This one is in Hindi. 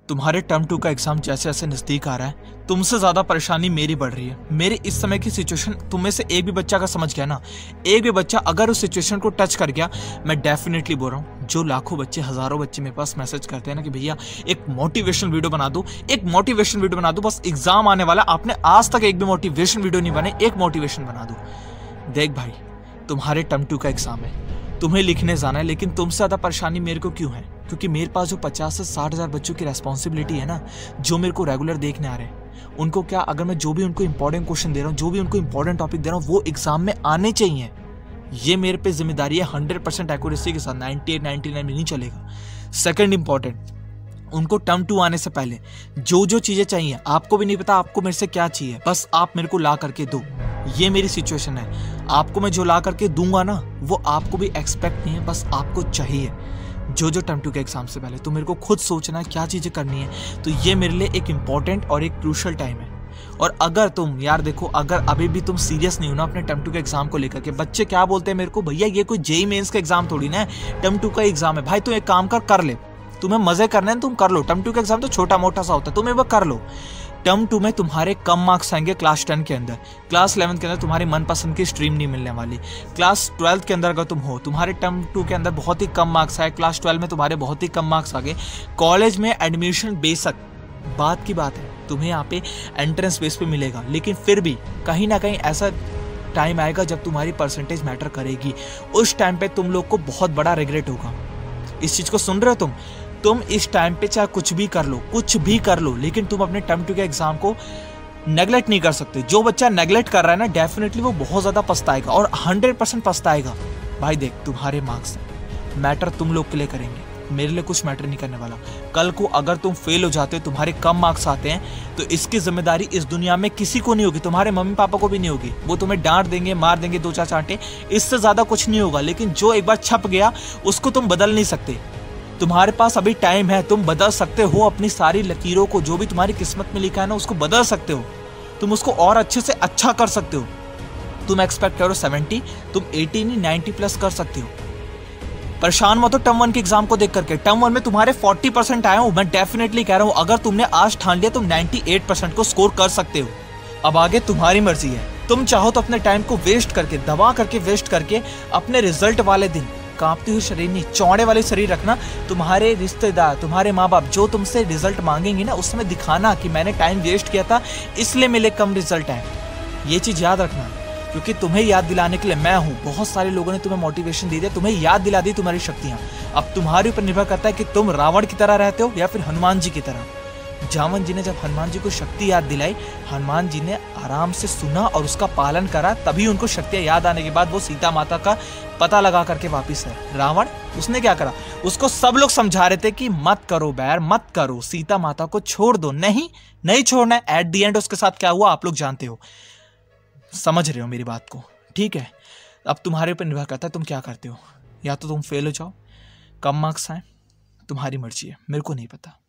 तुम्हारे टर्म 2 का एग्जाम जैसे जैसे नजदीक आ रहा है, तुमसे ज्यादा परेशानी मेरी बढ़ रही है। मेरी इस समय की सिचुएशन तुम में से एक भी बच्चा अगर समझ गया ना, एक भी बच्चा अगर उस सिचुएशन को टच कर गया, मैं डेफिनेटली बोल रहा हूँ, जो लाखों बच्चे, हजारों बच्चे मेरे पास मैसेज करते हैं ना कि भैया एक मोटिवेशन वीडियो बना दो, एक मोटिवेशन वीडियो बना दो, बस एग्जाम आने वाला, आपने आज तक एक भी मोटिवेशन वीडियो नहीं बने, एक मोटिवेशन बना दो। देख भाई, तुम्हारे टर्म 2 का एग्जाम है, तुम्हें लिखने जाना है, लेकिन तुमसे ज्यादा परेशानी मेरे को क्यों है? क्योंकि मेरे पास जो 50 से 60 हजार बच्चों की रेस्पॉन्सिबिलिटी है ना, जो मेरे को रेगुलर देखने आ रहे हैं, उनको क्या, अगर मैं जो भी उनको इंपॉर्टेंट क्वेश्चन दे रहा हूँ, जो भी उनको इंपॉर्टेंट टॉपिक दे रहा हूँ, वो एग्जाम में आने चाहिए। ये मेरे पे जिम्मेदारी है 100% एक्यूरेसी के साथ, 98, 99 में नहीं चलेगा। सेकंड इंपॉर्टेंट, उनको टर्म 2 आने से पहले जो जो चीजें चाहिए, आपको भी नहीं पता आपको मेरे से क्या चाहिए, बस आप मेरे को ला करके दो। ये मेरी सिचुएशन है, आपको मैं जो ला करके दूंगा ना, वो आपको भी एक्सपेक्ट नहीं है, बस आपको चाहिए। जो जो टर्म 2 के एग्जाम से पहले तो मेरे को खुद सोचना है क्या चीजें करनी है, तो ये मेरे लिए एक इंपॉर्टेंट और एक क्रूशियल टाइम है। और अगर तुम यार देखो, अगर अभी भी तुम सीरियस नहीं हो ना अपने टर्म 2 के एग्जाम को लेकर के, बच्चे क्या बोलते हैं मेरे को, भैया ये कोई जेईई मेंस का एग्जाम थोड़ी ना है, टर्म 2 का एग्जाम है। भाई तुम एक काम कर ले, तुम्हें मजे करने हैं तुम कर लो, टर्म 2 का एग्जाम तो छोटा मोटा सा होता है, तुम एक बार कर लो। टर्म 2 में तुम्हारे कम मार्क्स आएंगे क्लास 10 के अंदर, क्लास 11 के अंदर तुम्हारी मनपसंद की स्ट्रीम नहीं मिलने वाली, क्लास 12 के अंदर अगर तुम हो, तुम्हारे टर्म 2 के अंदर बहुत ही कम मार्क्स आए, क्लास 12 में तुम्हारे बहुत ही कम मार्क्स आ गए, कॉलेज में एडमिशन बेशक बात की बात है, तुम्हें यहाँ पे एंट्रेंस बेस पे मिलेगा, लेकिन फिर भी कहीं ना कहीं ऐसा टाइम आएगा जब तुम्हारी परसेंटेज मैटर करेगी। उस टाइम पे तुम लोग को बहुत बड़ा रिग्रेट होगा। इस चीज को सुन रहे हो तुम इस टाइम पे चाहे कुछ भी कर लो, कुछ भी कर लो, लेकिन तुम अपने टर्म 2 के एग्जाम को नेगलेक्ट नहीं कर सकते। जो बच्चा नेगलेक्ट कर रहा है ना, डेफिनेटली वो बहुत ज्यादा पछताएगा और 100% पछताएगा। भाई देख, तुम्हारे मार्क्स मैटर तुम लोग के लिए करेंगे, मेरे लिए कुछ मैटर नहीं करने वाला। कल को अगर तुम फेल हो जाते हो, तुम्हारे कम मार्क्स आते हैं, तो इसकी जिम्मेदारी इस दुनिया में किसी को नहीं होगी, तुम्हारे मम्मी पापा को भी नहीं होगी। वो तुम्हें डांट देंगे, मार देंगे, 2-4 चांटे, इससे ज्यादा कुछ नहीं होगा। लेकिन जो एक बार छप गया, उसको तुम बदल नहीं सकते। तुम्हारे पास अभी टाइम है, तुम बदल सकते हो अपनी सारी लकीरों को, जो भी तुम्हारी किस्मत में लिखा है ना, उसको बदल सकते हो, तुम उसको और अच्छे से अच्छा कर सकते हो। तुम एक्सपेक्ट करो 70, तुम 80 नहीं 90 प्लस कर सकते हो। परेशान मत हो टर्म 1 के एग्जाम को देख करके। टर्म 1 में तुम्हारे 40% आए हो, मैं डेफिनेटली कह रहा हूं, अगर तुमने आज ठान लिया तुम 98% को स्कोर कर सकते हो। अब आगे तुम्हारी मर्जी है, तुम चाहो तो अपने टाइम को वेस्ट करके, दबा करके वेस्ट करके, अपने रिजल्ट वाले दिन कांपती हुई शरीर नहीं, चौड़े वाले शरीर रखना। तुम्हारे रिश्तेदार, तुम्हारे माँ बाप जो तुमसे रिजल्ट मांगेंगे ना, उस समय दिखाना कि मैंने टाइम वेस्ट किया था, इसलिए मेरे कम रिजल्ट आए। ये चीज याद रखना, क्योंकि तुम्हें याद दिलाने के लिए मैं हूं। बहुत सारे लोगों ने तुम्हें मोटिवेशन दे दिया, तुम्हें याद दिला दी तुम्हारी शक्तियां। अब तुम्हारे ऊपर निर्भर करता है कि तुम रावण की तरह रहते हो या फिर हनुमान जी की तरह। जामवन जी ने जब हनुमान जी को शक्ति याद दिलाई, हनुमान जी ने आराम से सुना और उसका पालन करा, तभी उनको शक्तियां याद आने के बाद वो सीता माता का पता लगा करके वापिस है। रावण, उसने क्या करा, उसको सब लोग समझा रहे थे कि मत करो बैर, मत करो, सीता माता को छोड़ दो, नहीं छोड़ना है। एट द एंड उसके साथ क्या हुआ आप लोग जानते हो, समझ रहे हो मेरी बात को, ठीक है। अब तुम्हारे ऊपर निर्भर करता है तुम क्या करते हो। या तो तुम फेल हो जाओ, कम मार्क्स आए, तुम्हारी मर्जी है, मेरे को नहीं पता।